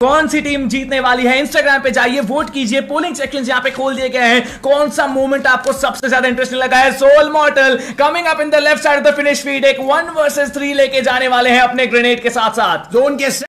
कौन सी टीम जीतने वाली है? इंस्टाग्राम पे जाइए, वोट कीजिए, पोलिंग सेक्शन यहाँ पे खोल दिए गए हैं। कौन सा मोमेंट आपको सबसे ज्यादा इंटरेस्टिंग लगा है? Soul Mortal coming up in the left side of the finish field, एक 1 वर्सेस 3 लेके जाने वाले हैं अपने ग्रेनेड के साथ साथ। जोन के